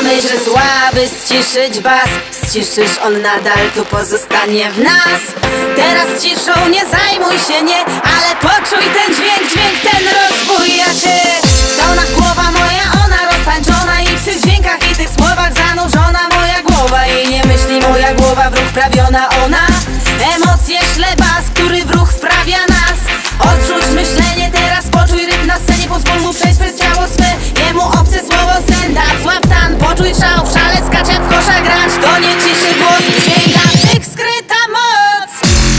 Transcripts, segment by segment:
myśl słaby, ściszyć bas. Ściszysz, on nadal tu pozostanie w nas. Teraz ciszą nie zajmuj się, nie, ale poczuj ten dźwięk, ten rozbój. Ja cię, pełna głowa moja, ona roztańczona i w tych dźwiękach i tych słowach zanurzona moja głowa. I nie myśli moja głowa, w ruch wprawiona ona. Emocje śle bas, który w ruch wprawia nas. Odrzuć myślenie, teraz poczuj rytm na scenie. Pozwól mu przejść przez ciało swe, jemu obce słowo sen. Tak, złap tan, poczuj szał, w szale skacz jak w kosza grać. To nie ciszy głos, dźwięka tych skryta moc.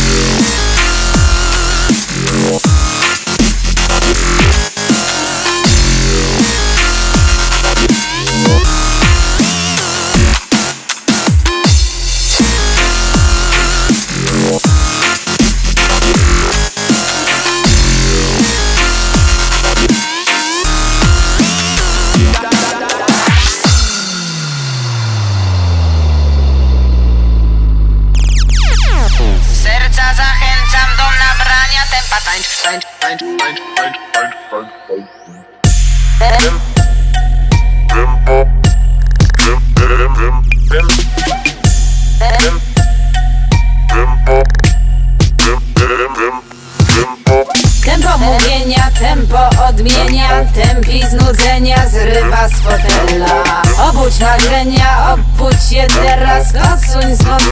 Zachęcam do nabrania tempa. Tańcz, tańcz, tańcz, tańcz, tańcz, tańcz, Tempo mówienia, tempo odmienia. Tempi znudzenia zrywa z fotela. Obudź nagrania, obudź je teraz. Odsuń z